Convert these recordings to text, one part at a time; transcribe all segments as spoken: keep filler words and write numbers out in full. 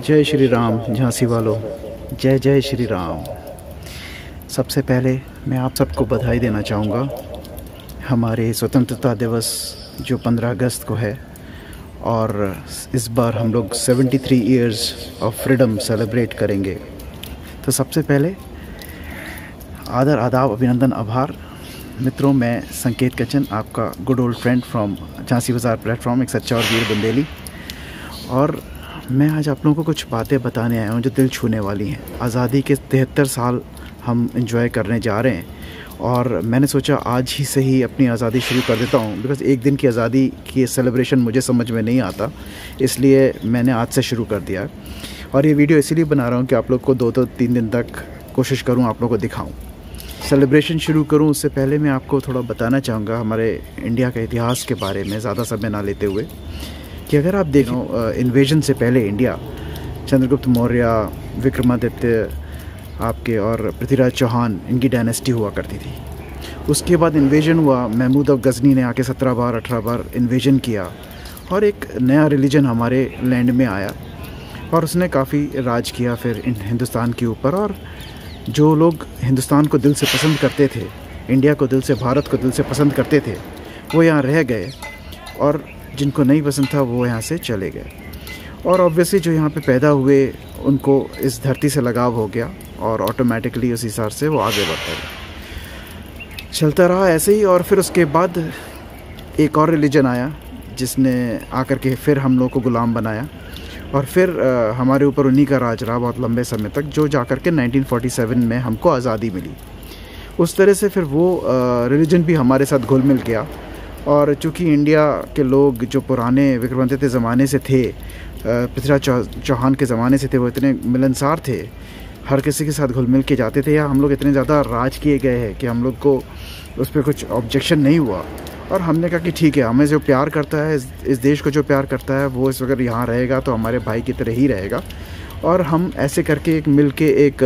जय श्री राम झांसी वालों, जय जय श्री राम। सबसे पहले मैं आप सबको बधाई देना चाहूँगा हमारे स्वतंत्रता दिवस जो पंद्रह अगस्त को है, और इस बार हम लोग तिहत्तर इयर्स ऑफ फ्रीडम सेलिब्रेट करेंगे। तो सबसे पहले आदर आदाब अभिनंदन आभार मित्रों। मैं संकेत कचन, आपका good old friend from Jhansi Bazaar platform, एक सच्चा और वीर बुंदेली। और मैं आज आप लोगों को कुछ बातें बताने आया हूँ जो दिल छूने वाली हैं। आज़ादी के तिहत्तर साल हम एंजॉय करने जा रहे हैं, और मैंने सोचा आज ही से ही अपनी आज़ादी शुरू कर देता हूँ। बिकॉज़ एक दिन की आज़ादी की सेलिब्रेशन मुझे समझ में नहीं आता, इसलिए मैंने आज से शुरू कर दिया। और ये वीडियो इसीलिए बना रहा हूँ कि आप लोग को दो दो तीन दिन तक कोशिश करूँ आप लोग को दिखाऊँ। सेलिब्रेशन शुरू करूँ उससे पहले मैं आपको थोड़ा बताना चाहूँगा हमारे इंडिया के इतिहास के बारे में, ज़्यादा समय ना लेते हुए, कि अगर आप देखें इन्वेजन से पहले इंडिया चंद्रगुप्त मौर्य, विक्रमादित्य आपके और पृथ्वीराज चौहान, इनकी डायनेस्टी हुआ करती थी। उसके बाद इन्वेजन हुआ, महमूद ऑफ गजनी ने आके सत्रह बार अठारह बार इन्वेजन किया, और एक नया रिलीजन हमारे लैंड में आया और उसने काफ़ी राज किया फिर हिंदुस्तान के ऊपर। और जो लोग हिंदुस्तान को दिल से पसंद करते थे, इंडिया को दिल से, भारत को दिल से पसंद करते थे, वो यहाँ रह गए, और जिनको नहीं पसंद था वो यहाँ से चले गए। और ऑब्वियसली जो यहाँ पे पैदा हुए उनको इस धरती से लगाव हो गया, और ऑटोमेटिकली उस हिसाब से वो आगे बढ़ता गया, चलता रहा ऐसे ही। और फिर उसके बाद एक और रिलीजन आया जिसने आकर के फिर हम लोग को गुलाम बनाया, और फिर आ, हमारे ऊपर उन्हीं का राज रहा बहुत लंबे समय तक, जो जाकर के नाइनटीन फोर्टी सेवन में हमको आज़ादी मिली। उस तरह से फिर वो रिलीजन भी हमारे साथ घुल मिल गया। और चूँकि इंडिया के लोग जो पुराने विक्रमादित्य ज़माने से थे, पृथ्वीराज चौहान के ज़माने से थे, वो इतने मिलनसार थे, हर किसी के साथ घुल मिल के जाते थे। या हम लोग इतने ज़्यादा राज किए गए हैं कि हम लोग को उस पर कुछ ऑब्जेक्शन नहीं हुआ। और हमने कहा कि ठीक है, हमें जो प्यार करता है, इस, इस देश को जो प्यार करता है, वो इस अगर यहाँ रहेगा तो हमारे भाई की तरह ही रहेगा। और हम ऐसे करके एक मिल के एक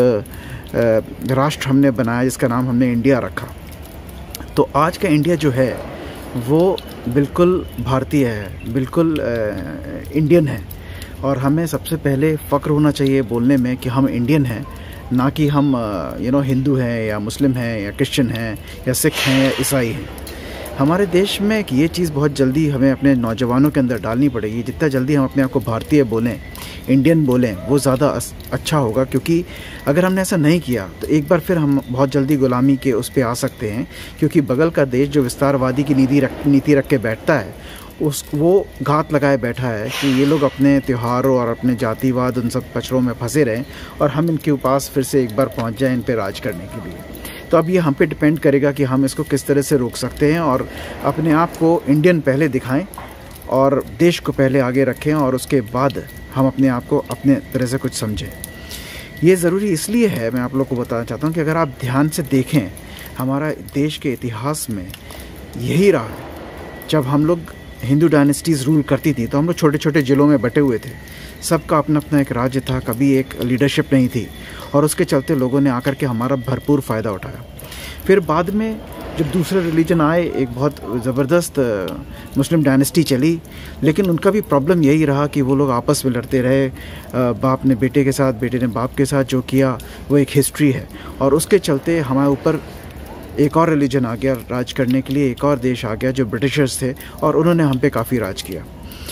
राष्ट्र हमने बनाया जिसका नाम हमने इंडिया रखा। तो आज का इंडिया जो है वो बिल्कुल भारतीय है, बिल्कुल इंडियन है। और हमें सबसे पहले फ़ख्र होना चाहिए बोलने में कि हम इंडियन हैं, ना कि हम यू नो हिंदू हैं या मुस्लिम हैं या क्रिश्चियन हैं या सिख हैं या ईसाई हैं। हमारे देश में एक ये चीज़ बहुत जल्दी हमें अपने नौजवानों के अंदर डालनी पड़ेगी। जितना जल्दी हम अपने आप को भारतीय बोलें, इंडियन बोलें, वो ज़्यादा अच्छा होगा। क्योंकि अगर हमने ऐसा नहीं किया तो एक बार फिर हम बहुत जल्दी गुलामी के उस पर आ सकते हैं। क्योंकि बगल का देश जो विस्तारवादी की नीति रख नीति रख के बैठता है, उस वो घात लगाए बैठा है कि ये लोग अपने त्योहारों और अपने जातिवाद उन सब कचरों में फंसे रहें, और हम इनके पास फिर से एक बार पहुंच जाएं इन पे राज करने के लिए। तो अब ये हम पे डिपेंड करेगा कि हम इसको किस तरह से रोक सकते हैं, और अपने आप को इंडियन पहले दिखाएं और देश को पहले आगे रखें, और उसके बाद हम अपने आप को अपने तरह से कुछ समझें। ये ज़रूरी इसलिए है, मैं आप लोग को बताना चाहता हूँ कि अगर आप ध्यान से देखें हमारा देश के इतिहास में यही रहा। जब हम लोग हिंदू डायनेस्टीज़ रूल करती थी तो हम लोग छोटे छोटे ज़िलों में बटे हुए थे, सबका अपना अपना एक राज्य था, कभी एक लीडरशिप नहीं थी, और उसके चलते लोगों ने आकर के हमारा भरपूर फ़ायदा उठाया। फिर बाद में जब दूसरे रिलीजन आए, एक बहुत ज़बरदस्त मुस्लिम डायनेस्टी चली, लेकिन उनका भी प्रॉब्लम यही रहा कि वो लोग आपस में लड़ते रहे। बाप ने बेटे के साथ, बेटे ने बाप के साथ जो किया वो एक हिस्ट्री है। और उसके चलते हमारे ऊपर एक और रिलीजन आ गया राज करने के लिए, एक और देश आ गया जो ब्रिटिशर्स थे, और उन्होंने हम पे काफ़ी राज किया।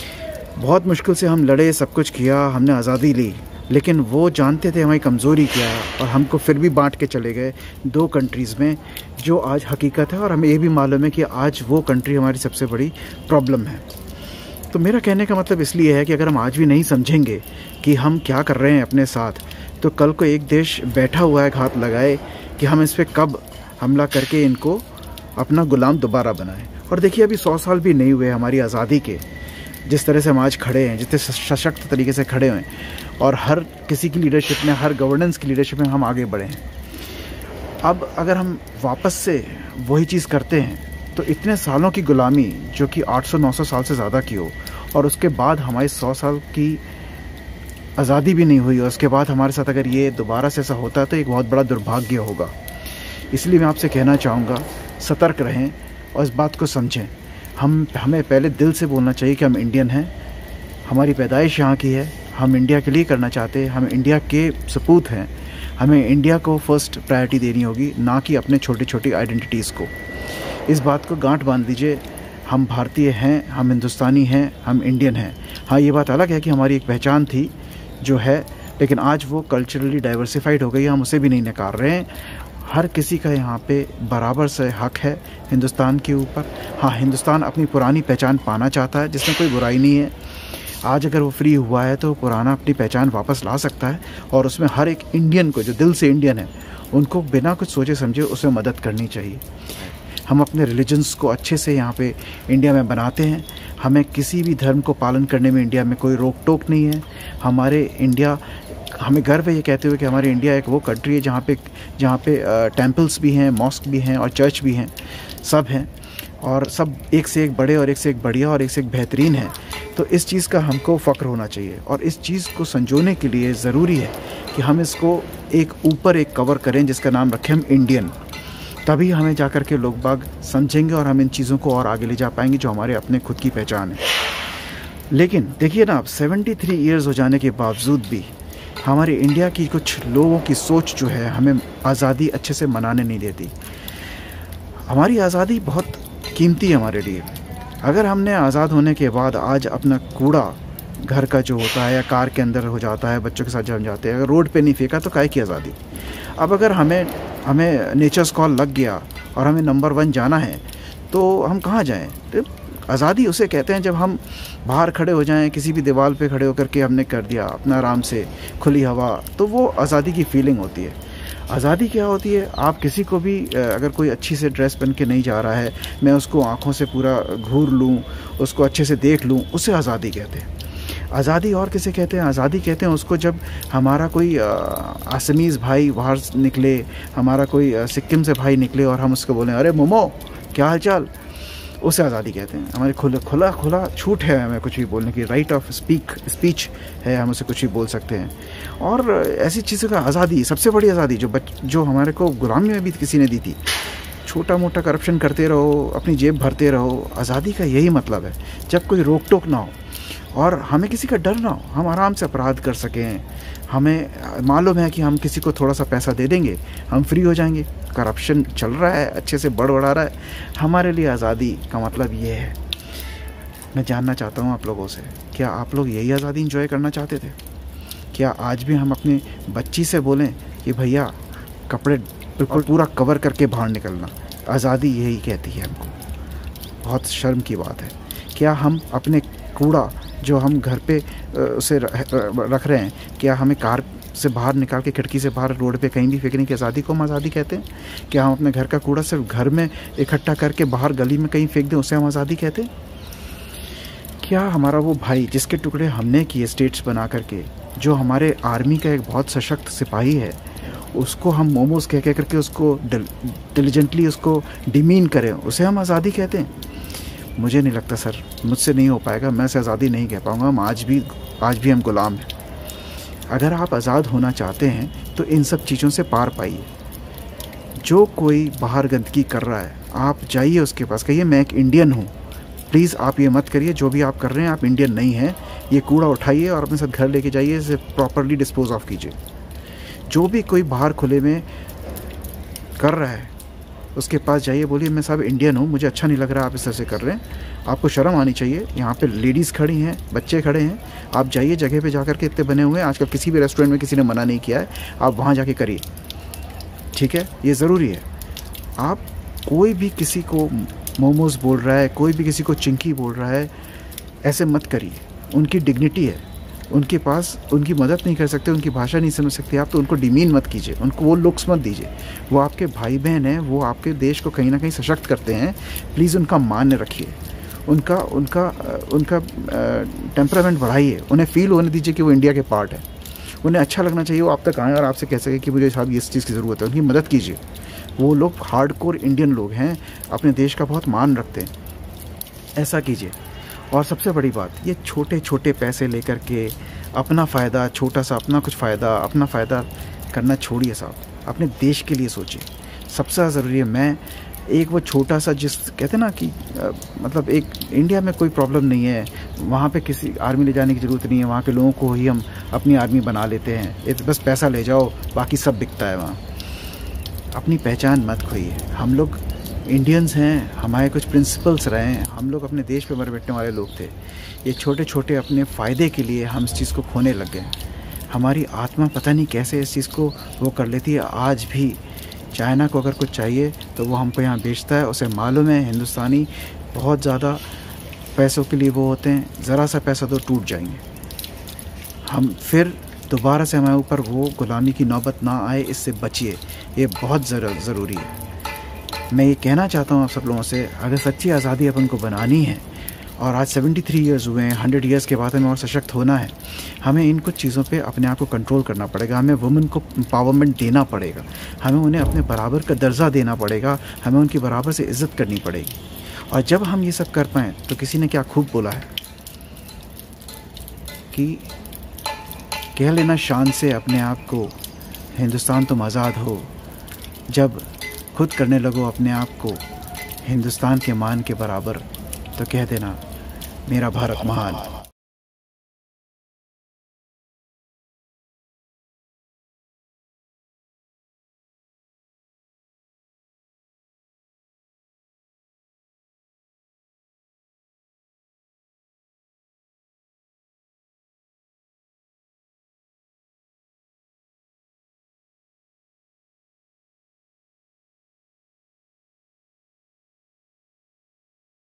बहुत मुश्किल से हम लड़े, सब कुछ किया, हमने आज़ादी ली, लेकिन वो जानते थे हमारी कमज़ोरी क्या है, और हमको फिर भी बांट के चले गए दो कंट्रीज़ में, जो आज हकीकत है। और हमें ये भी मालूम है कि आज वो कंट्री हमारी सबसे बड़ी प्रॉब्लम है। तो मेरा कहने का मतलब इसलिए है कि अगर हम आज भी नहीं समझेंगे कि हम क्या कर रहे हैं अपने साथ, तो कल को एक देश बैठा हुआ है घात लगाए कि हम इस पर कब हमला करके इनको अपना गुलाम दोबारा बनाएं। और देखिए, अभी सौ साल भी नहीं हुए हमारी आज़ादी के, जिस तरह से हम आज खड़े हैं, जितने सशक्त तरीके से खड़े हैं, और हर किसी की लीडरशिप में, हर गवर्नेंस की लीडरशिप में हम आगे बढ़े हैं। अब अगर हम वापस से वही चीज़ करते हैं तो इतने सालों की गुलामी, जो कि आठ सौ नौ सौ साल से ज़्यादा की हो, और उसके बाद हमारी सौ साल की आज़ादी भी नहीं हुई, और उसके बाद हमारे साथ अगर ये दोबारा से ऐसा होता है तो एक बहुत बड़ा दुर्भाग्य होगा। इसलिए मैं आपसे कहना चाहूँगा, सतर्क रहें और इस बात को समझें। हम हमें पहले दिल से बोलना चाहिए कि हम इंडियन हैं, हमारी पैदाइश यहाँ की है, हम इंडिया के लिए करना चाहते हैं, हम इंडिया के सपूत हैं, हमें इंडिया को फर्स्ट प्रायोरिटी देनी होगी, ना कि अपने छोटी छोटी आइडेंटिटीज़ को। इस बात को गांठ बांध दीजिए, हम भारतीय हैं, हम हिंदुस्तानी हैं, हम इंडियन हैं। हाँ, ये बात अलग है कि हमारी एक पहचान थी जो है, लेकिन आज वो कल्चरली डाइवर्सिफाइड हो गई है, हम उसे भी नहीं नकार रहे हैं। हर किसी का यहाँ पे बराबर से हक है हिंदुस्तान के ऊपर। हाँ, हिंदुस्तान अपनी पुरानी पहचान पाना चाहता है, जिसमें कोई बुराई नहीं है। आज अगर वो फ्री हुआ है तो पुराना अपनी पहचान वापस ला सकता है, और उसमें हर एक इंडियन को जो दिल से इंडियन है उनको बिना कुछ सोचे समझे उसमें मदद करनी चाहिए। हम अपने रिलीजन्स को अच्छे से यहाँ पे इंडिया में बनाते हैं, हमें किसी भी धर्म को पालन करने में इंडिया में कोई रोक टोक नहीं है। हमारे इंडिया, हमें गर्व है ये कहते हुए कि हमारी इंडिया एक वो कंट्री है जहाँ पे जहाँ पे टेम्पल्स भी हैं, मॉस्क भी हैं और चर्च भी हैं, सब हैं, और सब एक से एक बड़े और एक से एक बढ़िया और एक से एक बेहतरीन है। तो इस चीज़ का हमको फ़ख्र होना चाहिए, और इस चीज़ को संजोने के लिए ज़रूरी है कि हम इसको एक ऊपर एक कवर करें जिसका नाम रखें हम इंडियन। तभी हमें जा कर के लोग बाग समझेंगे और हम इन चीज़ों को और आगे ले जा पाएंगे जो हमारे अपने खुद की पहचान है। लेकिन देखिए ना, आप सेवेंटी थ्री ईयर्स हो जाने के बावजूद भी हमारे इंडिया की कुछ लोगों की सोच जो है हमें आज़ादी अच्छे से मनाने नहीं देती। हमारी आज़ादी बहुत कीमती है हमारे लिए। अगर हमने आज़ाद होने के बाद आज अपना कूड़ा घर का जो होता है या कार के अंदर हो जाता है, बच्चों के साथ जम जाते हैं, अगर रोड पे नहीं फेंका तो काहे की आज़ादी। अब अगर हमें हमें नेचर्स कॉल लग गया और हमें नंबर वन जाना है तो हम कहाँ जाएं? तो आज़ादी उसे कहते हैं जब हम बाहर खड़े हो जाएं, किसी भी दीवार पे खड़े होकर के हमने कर दिया अपना आराम से खुली हवा, तो वो आज़ादी की फीलिंग होती है। आज़ादी क्या होती है? आप किसी को भी अगर कोई अच्छी से ड्रेस पहन के नहीं जा रहा है, मैं उसको आँखों से पूरा घूर लूँ, उसको अच्छे से देख लूँ, उसे आज़ादी कहते हैं। आज़ादी और किसे कहते हैं? आज़ादी कहते हैं उसको जब हमारा कोई आसमीज़ भाई बाहर निकले, हमारा कोई सिक्किम से भाई निकले और हम उसको बोलें अरे मोमो क्या हाल चाल, उसे आज़ादी कहते हैं। हमारे खुला खुला खुला छूट है हमें कुछ भी बोलने की, राइट ऑफ स्पीक स्पीच है, हम उसे कुछ भी बोल सकते हैं। और ऐसी चीज़ों का आज़ादी, सबसे बड़ी आज़ादी जो बच जो हमारे को गुलामी में भी किसी ने दी थी। छोटा मोटा करप्शन करते रहो, अपनी जेब भरते रहो, आज़ादी का यही मतलब है, जब कोई रोक टोक ना हो और हमें किसी का डर ना हो, हम आराम से अपराध कर सकें। हमें मालूम है कि हम किसी को थोड़ा सा पैसा दे देंगे, हम फ्री हो जाएंगे। करप्शन चल रहा है, अच्छे से बढ़ बढ़ा रहा है। हमारे लिए आज़ादी का मतलब ये है। मैं जानना चाहता हूँ आप लोगों से, क्या आप लोग यही आज़ादी इंजॉय करना चाहते थे? क्या आज भी हम अपने बच्ची से बोलें कि भैया कपड़े बिल्कुल पूरा कवर करके बाहर निकलना? आज़ादी यही कहती है हमको। बहुत शर्म की बात है। क्या हम अपने कूड़ा जो हम घर पे उसे रख रहे हैं, क्या हमें कार से बाहर निकाल के खिड़की से बाहर रोड पे कहीं भी फेंकने की आज़ादी को हम आज़ादी कहते हैं? क्या हम अपने घर का कूड़ा सिर्फ घर में इकट्ठा करके बाहर गली में कहीं फेंक दें, उसे हम आज़ादी कहते हैं? क्या हमारा वो भाई जिसके टुकड़े हमने किए स्टेट्स बना करके, जो हमारे आर्मी का एक बहुत सशक्त सिपाही है, उसको हम मोमोज कह कह करके उसको डिलीजेंटली उसको डिमीन करें, उसे हम आज़ादी कहते हैं? मुझे नहीं लगता सर, मुझसे नहीं हो पाएगा, मैं से आज़ादी नहीं कह पाऊँगा। हम आज भी आज भी हम गुलाम हैं। अगर आप आज़ाद होना चाहते हैं तो इन सब चीज़ों से पार पाइए। जो कोई बाहर गंदगी कर रहा है, आप जाइए उसके पास, कहिए मैं एक इंडियन हूँ, प्लीज़ आप ये मत करिए, जो भी आप कर रहे हैं आप इंडियन नहीं हैं। ये कूड़ा उठाइए और अपने साथ घर लेके जाइए, इसे प्रॉपरली डिस्पोज ऑफ कीजिए। जो भी कोई बाहर खुले में कर रहा है उसके पास जाइए, बोलिए मैं साहब इंडियन हूँ, मुझे अच्छा नहीं लग रहा आप इस तरह से कर रहे हैं, आपको शर्म आनी चाहिए। यहाँ पे लेडीज़ खड़ी हैं, बच्चे खड़े हैं, आप जाइए जगह पे जाकर के, इतने बने हुए हैं आजकल, किसी भी रेस्टोरेंट में किसी ने मना नहीं किया है, आप वहाँ जाके करिए, ठीक है? ये ज़रूरी है। आप कोई भी किसी को मोमोज़ बोल रहा है, कोई भी किसी को चिंकी बोल रहा है, ऐसे मत करिए। उनकी डिग्निटी है, उनके पास उनकी मदद नहीं कर सकते, उनकी भाषा नहीं समझ सकते आप, तो उनको डिमीन मत कीजिए, उनको वो लुक्स मत दीजिए। वो आपके भाई बहन हैं, वो आपके देश को कहीं ना कहीं सशक्त करते हैं। प्लीज़ उनका मान रखिए, उनका उनका उनका टेम्परामेंट बढ़ाइए, उन्हें फ़ील होने दीजिए कि वो इंडिया के पार्ट है। उन्हें अच्छा लगना चाहिए वो आप तक आएँ और आपसे कह सके कि मुझे साहब इस चीज़ की ज़रूरत है, उनकी मदद कीजिए। वो लोग हार्डकोर इंडियन लोग हैं, अपने देश का बहुत मान रखते हैं, ऐसा कीजिए। और सबसे बड़ी बात, ये छोटे छोटे पैसे लेकर के अपना फ़ायदा, छोटा सा अपना कुछ फ़ायदा, अपना फ़ायदा करना छोड़िए साहब, अपने देश के लिए सोचिए। सबसे ज़रूरी है, मैं एक वो छोटा सा, जिस कहते हैं ना कि आ, मतलब एक इंडिया में कोई प्रॉब्लम नहीं है, वहाँ पे किसी आर्मी ले जाने की ज़रूरत नहीं है, वहाँ के लोगों को ही हम अपनी आर्मी बना लेते हैं, बस पैसा ले जाओ, बाकी सब बिकता है वहाँ। अपनी पहचान मत खोइए। हम लोग इंडियंस हैं, हमारे कुछ प्रिंसिपल्स रहे हैं, हम लोग अपने देश पे मर बैठने वाले लोग थे। ये छोटे छोटे अपने फ़ायदे के लिए हम इस चीज़ को खोने लग गए। हमारी आत्मा पता नहीं कैसे इस चीज़ को वो कर लेती है। आज भी चाइना को अगर कुछ चाहिए तो वो हमको यहाँ बेचता है। उसे मालूम है हिंदुस्तानी बहुत ज़्यादा पैसों के लिए वो होते हैं, ज़रा सा पैसा तो टूट जाएंगे। हम फिर दोबारा से हमारे ऊपर वो गुलामी की नौबत ना आए, इससे बचिए, ये बहुत ज़रूरी है। मैं ये कहना चाहता हूँ आप सब लोगों से, अगर सच्ची आज़ादी अपन को बनानी है और आज तिहत्तर इयर्स हुए हैं, हंड्रेड इयर्स के बाद हमें और सशक्त होना है, हमें इन कुछ चीज़ों पे अपने आप को कंट्रोल करना पड़ेगा। हमें वुमेन को एम्पावरमेंट देना पड़ेगा, हमें उन्हें अपने बराबर का दर्जा देना पड़ेगा, हमें उनकी बराबर से इज़्ज़त करनी पड़ेगी। और जब हम ये सब कर पाएँ तो किसी ने क्या खूब बोला है कि कह लेना शान से अपने आप को, हिंदुस्तान तुम आज़ाद हो। जब खुद करने लगो अपने आप को हिंदुस्तान के मान के बराबर, तो कह देना मेरा भारत महान।